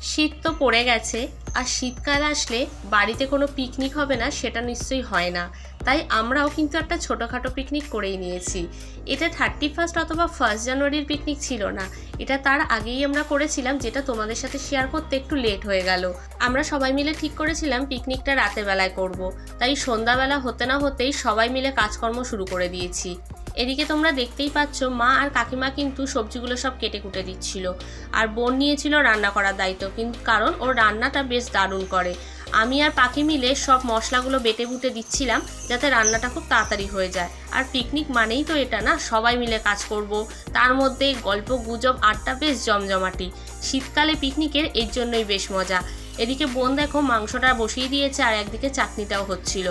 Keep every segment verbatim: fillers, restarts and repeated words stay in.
শীত তো পড়ে গেছে, আর শীতকাল আসলে বাড়িতে কোনো পিকনিক হবে না সেটা নিশ্চয়ই হয় না। তাই আমরাও কিন্তু একটা ছোটোখাটো পিকনিক করেই নিয়েছি। এটা থার্টি ফার্স্ট অথবা ফার্স্ট জানুয়ারির পিকনিক ছিল না, এটা তার আগেই আমরা করেছিলাম, যেটা তোমাদের সাথে শেয়ার করতে একটু লেট হয়ে গেল। আমরা সবাই মিলে ঠিক করেছিলাম পিকনিকটা রাতের বেলায় করব, তাই সন্ধ্যাবেলা হতে না হতেই সবাই মিলে কাজকর্ম শুরু করে দিয়েছি। এদিকে তোমরা দেখতেই পাচ্ছ মা আর কাকিমা কিন্তু সবজিগুলো সব কেটে কুটে দিচ্ছিল, আর বোন নিয়েছিল রান্না করার দায়িত্ব, কিন্তু কারণ ওর রান্নাটা বেশ দারুণ করে। আমি আর পাখি মিলে সব মশলাগুলো বেটে বুটে দিচ্ছিলাম যাতে রান্নাটা খুব তাড়াতাড়ি হয়ে যায়। আর পিকনিক মানেই তো এটা না, সবাই মিলে কাজ করব, তার মধ্যে গল্প গুজব আড্ডা বেশ জমজমাটি। শীতকালে পিকনিকের এর জন্যই বেশ মজা। এদিকে বোন দেখো মাংসটা বসিয়ে দিয়েছে, আর একদিকে চাটনিটাও হচ্ছিল।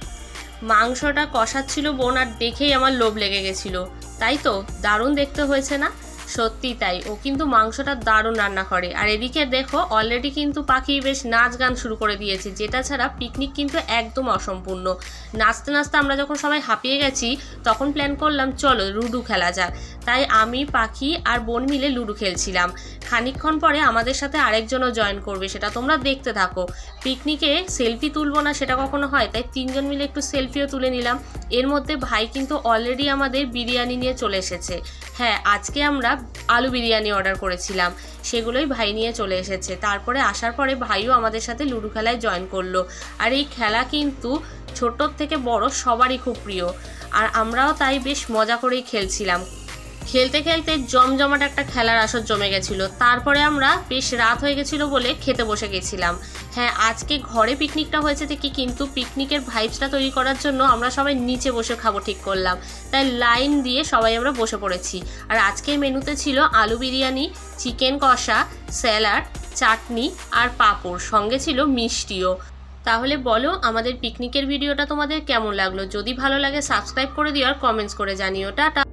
মাংসটা কষাচ্ছিল বোন, আর দেখেই আমার লোভ লেগে গেছিল। তাই তো, দারুণ দেখতে হয়েছে না? সত্যি তাই, ও কিন্তু মাংসটা দারুণ রান্না করে। আর এদিকে দেখো অলরেডি কিন্তু পাখি বেশ নাচ গান শুরু করে দিয়েছে, যেটা ছাড়া পিকনিক কিন্তু একদম অসম্পূর্ণ। নাচতে নাচতে আমরা যখন সবাই হাঁপিয়ে গেছি তখন প্ল্যান করলাম চলো লুডো খেলা যাক। তাই আমি, পাখি আর বোন মিলে লুডো খেলছিলাম। খানিকক্ষণ পরে আমাদের সাথে আরেকজনও জয়েন করবে, সেটা তোমরা দেখতে থাকো। পিকনিকে সেলফি তুলবো না সেটা কখনো হয়, তাই তিনজন মিলে একটু সেলফিও তুলে নিলাম। এর মধ্যে ভাই কিন্তু অলরেডি আমাদের বিরিয়ানি নিয়ে চলে এসেছে। হ্যাঁ, আজকে আমরা আলু বিরিয়ানি অর্ডার করেছিলাম, সেগুলোই ভাই নিয়ে চলে এসেছে। তারপরে আসার পরে ভাইও আমাদের সাথে লুডো খেলায় জয়েন করলো। আর এই খেলা কিন্তু ছোটোর থেকে বড় সবারই খুব প্রিয়, আর আমরাও তাই বেশ মজা করেই খেলছিলাম। খেলতে খেলতে জমজমাট একটা খেলার আসর জমে গেছিলো। তারপরে আমরা বেশ রাত হয়ে গেছিলো বলে খেতে বসে গেছিলাম। হ্যাঁ, আজকে ঘরে পিকনিকটা হয়েছে ঠিকই, কিন্তু পিকনিকের ভাইবসটা তৈরি করার জন্য আমরা সবাই নিচে বসে খাবো ঠিক করলাম। তাই লাইন দিয়ে সবাই আমরা বসে পড়েছি। আর আজকের মেনুতে ছিল আলু বিরিয়ানি, চিকেন কষা, স্যালাড, চাটনি আর পাঁপড়, সঙ্গে ছিল মিষ্টিও। তাহলে বলো আমাদের পিকনিকের ভিডিওটা তোমাদের কেমন লাগলো? যদি ভালো লাগে সাবস্ক্রাইব করে দিও আর কমেন্টস করে জানিও। টাটা।